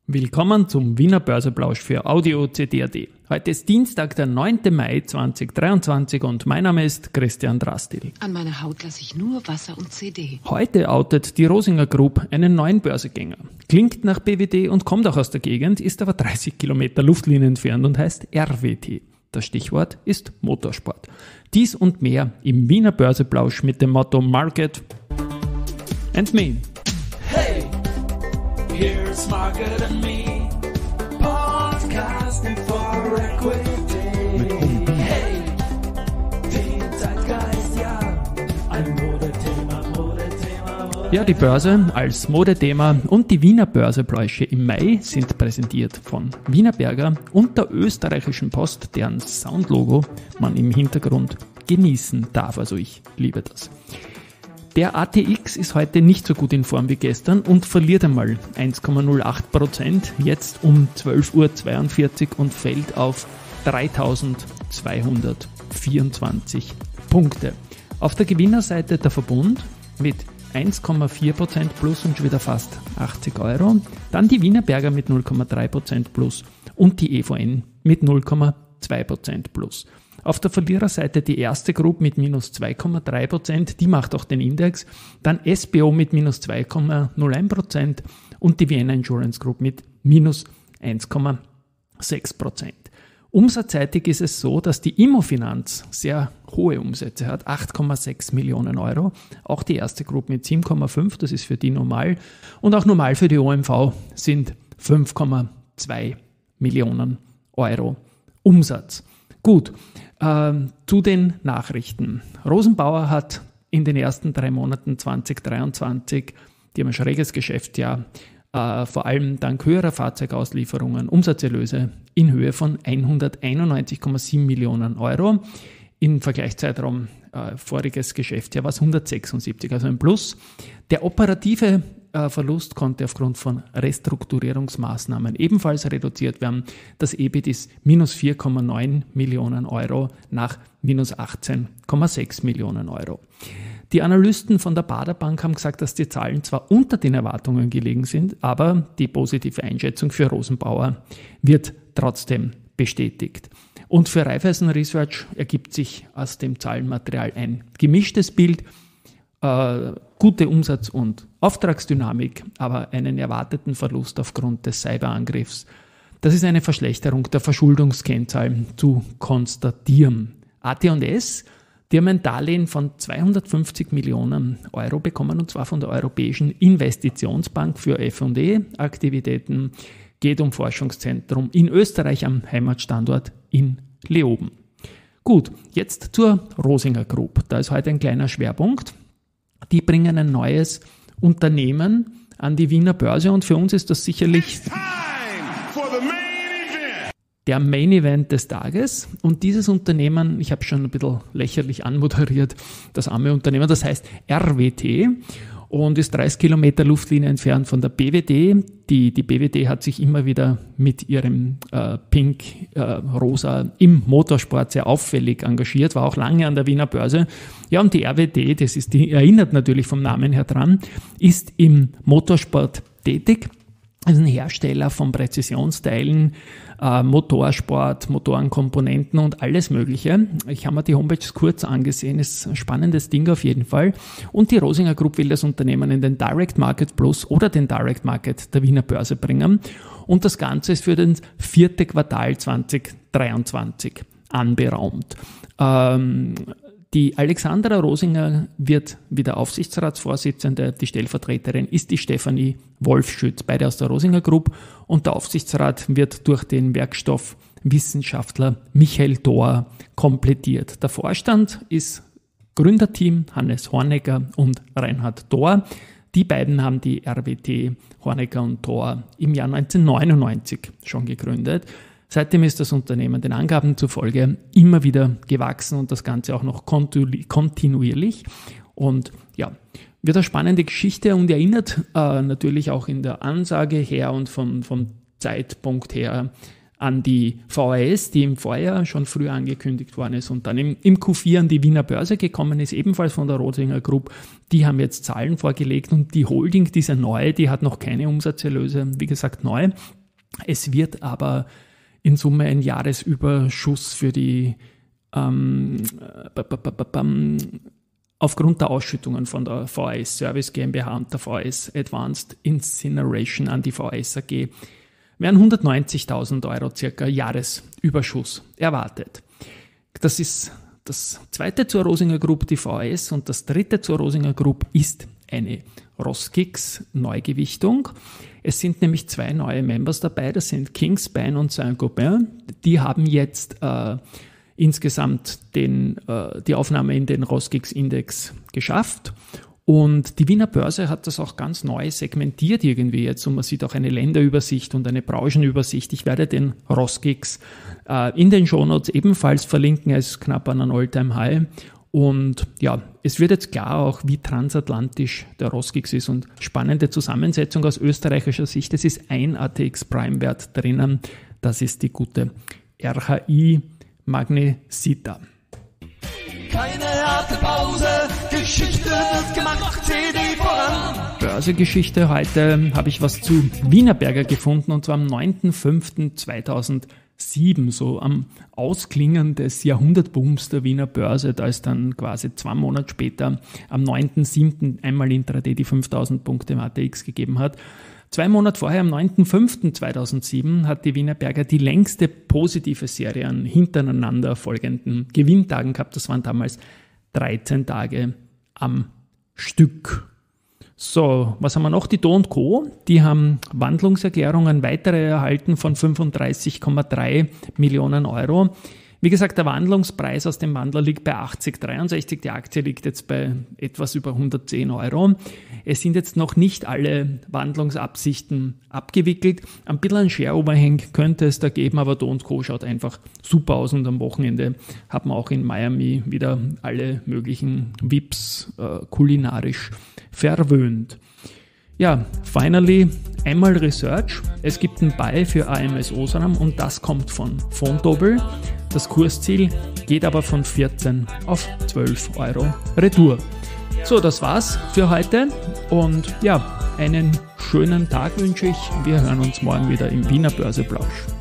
Willkommen zum Wiener Börseplausch für Audio CD.at. Heute ist Dienstag, der 9. Mai 2023 und mein Name ist Christian Drastil. An meiner Haut lasse ich nur Wasser und CD. Heute outet die Rosinger Group einen neuen Börsegänger. Klingt nach BWD und kommt auch aus der Gegend, ist aber 30 Kilometer Luftlinie entfernt und heißt RWT. Das Stichwort ist Motorsport. Dies und mehr im Wiener Börseplausch mit dem Motto Market and Me. Hey, here's Market and Me, podcasting for Equity. Hey, den Zeitgeist, ja, ein Modethema. Ja, die Börse als Modethema und die Wiener Börsepläusche im Mai sind präsentiert von Wienerberger und der österreichischen Post, deren Soundlogo man im Hintergrund genießen darf. Also ich liebe das. Der ATX ist heute nicht so gut in Form wie gestern und verliert einmal 1,08%, jetzt um 12.42 Uhr und fällt auf 3.224 Punkte. Auf der Gewinnerseite der Verbund mit 1,4% plus und schon wieder fast 80 Euro. Dann die Wienerberger mit 0,3% plus und die EVN mit 0,2% plus. Auf der Verliererseite die erste Group mit minus 2,3%, die macht auch den Index. Dann SBO mit minus 2,01% und die Vienna Insurance Group mit minus 1,6%. Umsatzseitig ist es so, dass die Immofinanz sehr hohe Umsätze hat, 8,6 Millionen Euro. Auch die erste Group mit 7,5, das ist für die normal. Und auch normal für die OMV sind 5,2 Millionen Euro Umsatz. Gut, zu den Nachrichten. Rosenbauer hat in den ersten 3 Monaten 2023, die haben ein schräges Geschäftsjahr, vor allem dank höherer Fahrzeugauslieferungen, Umsatzerlöse in Höhe von 191,7 Millionen Euro. Im Vergleichszeitraum voriges Geschäftsjahr war es 176, also ein Plus. Der operative Verlust konnte aufgrund von Restrukturierungsmaßnahmen ebenfalls reduziert werden. Das EBIT ist minus 4,9 Millionen Euro nach minus 18,6 Millionen Euro. Die Analysten von der Baader Bank haben gesagt, dass die Zahlen zwar unter den Erwartungen gelegen sind, aber die positive Einschätzung für Rosenbauer wird trotzdem bestätigt. Und für Raiffeisen Research ergibt sich aus dem Zahlenmaterial ein gemischtes Bild. Gute Umsatz- und Auftragsdynamik, aber einen erwarteten Verlust aufgrund des Cyberangriffs. Das ist eine Verschlechterung der Verschuldungskennzahlen zu konstatieren. AT&S, die haben ein Darlehen von 250 Millionen Euro bekommen, und zwar von der Europäischen Investitionsbank für F&E-Aktivitäten. Geht um Forschungszentrum in Österreich am Heimatstandort in Leoben. Gut, jetzt zur Rosinger Group. Da ist heute ein kleiner Schwerpunkt. Die bringen ein neues Unternehmen an die Wiener Börse und für uns ist das sicherlich der Main Event des Tages. Und dieses Unternehmen, ich habe schon ein bisschen lächerlich anmoderiert, das arme Unternehmen, das heißt RWT und ist 30 Kilometer Luftlinie entfernt von der BWD. Die BWD hat sich immer wieder mit ihrem Pink-Rosa im Motorsport sehr auffällig engagiert, war auch lange an der Wiener Börse. Ja, und die RWT, die erinnert natürlich vom Namen her dran, ist im Motorsport tätig. Das ist ein Hersteller von Präzisionsteilen, Motorsport, Motorenkomponenten und alles Mögliche. Ich habe mir die Homepage kurz angesehen, ist ein spannendes Ding auf jeden Fall. Und die Rosinger Group will das Unternehmen in den Direct Market Plus oder den Direct Market der Wiener Börse bringen. Und das Ganze ist für das 4. Quartal 2023 anberaumt. Die Alexandra Rosinger wird wieder Aufsichtsratsvorsitzende, die Stellvertreterin ist die Stefanie Wolfschütz, beide aus der Rosinger Group, und der Aufsichtsrat wird durch den Werkstoffwissenschaftler Michael Thor komplettiert. Der Vorstand ist Gründerteam Hannes Hornecker und Reinhard Thor. Die beiden haben die RWT Hornecker und Thor im Jahr 1999 schon gegründet. Seitdem ist das Unternehmen den Angaben zufolge immer wieder gewachsen und das Ganze auch noch kontinuierlich. Und ja, wird eine spannende Geschichte und erinnert natürlich auch in der Ansage her und vom Zeitpunkt her an die VHS, die im Vorjahr schon früher angekündigt worden ist und dann im Q4 an die Wiener Börse gekommen ist, ebenfalls von der Rosinger Group. Die haben jetzt Zahlen vorgelegt und die Holding, diese neue, die hat noch keine Umsatzerlöse, wie gesagt neu. Es wird aber in Summe ein Jahresüberschuss für die aufgrund der Ausschüttungen von der VAS Service GmbH und der VAS Advanced Incineration an die VAS AG werden 190.000 Euro circa Jahresüberschuss erwartet. Das ist das zweite zur Rosinger Group, die VAS, und das dritte zur Rosinger Group ist eine Roskix Neugewichtung. Es sind nämlich 2 neue Members dabei, das sind Kingspan und Saint-Gobain. Die haben jetzt insgesamt die Aufnahme in den Roskix-Index geschafft. Und die Wiener Börse hat das auch ganz neu segmentiert irgendwie jetzt und man sieht auch eine Länderübersicht und eine Branchenübersicht. Ich werde den Roskix in den Shownotes ebenfalls verlinken, er ist knapp an einem All-Time-High. Und ja, es wird jetzt klar auch, wie transatlantisch der Roskix ist und spannende Zusammensetzung aus österreichischer Sicht. Es ist ein ATX Prime-Wert drinnen, das ist die gute RHI Magnesita. Keine harte Pause, Geschichte wird gemacht, CD voran. Börsegeschichte, heute habe ich was zu Wienerberger gefunden und zwar am 9.5.2007, so am Ausklingen des Jahrhundertbooms der Wiener Börse. Da ist dann quasi 2 Monate später am 9.7. einmal intraday die 5.000 Punkte im ATX gegeben hat. 2 Monate vorher, am 9.5.2007, hat die Wienerberger die längste positive Serie an hintereinander folgenden Gewinntagen gehabt. Das waren damals 13 Tage am Stück. So, was haben wir noch? Die Do & Co. Die haben Wandlungserklärungen weitere erhalten von 35,3 Millionen Euro. Wie gesagt, der Wandlungspreis aus dem Wandler liegt bei 80,63. Die Aktie liegt jetzt bei etwas über 110 Euro. Es sind jetzt noch nicht alle Wandlungsabsichten abgewickelt. Ein bisschen ein Share-Overhang könnte es da geben, aber Do & Co. schaut einfach super aus und am Wochenende hat man auch in Miami wieder alle möglichen VIPs kulinarisch verwöhnt. Ja, finally, einmal Research. Es gibt ein Buy für AMS Osram und das kommt von Vontobel. Das Kursziel geht aber von 14 auf 12 Euro retour. So, das war's für heute und ja, einen schönen Tag wünsche ich. Wir hören uns morgen wieder im Wiener Börseplausch.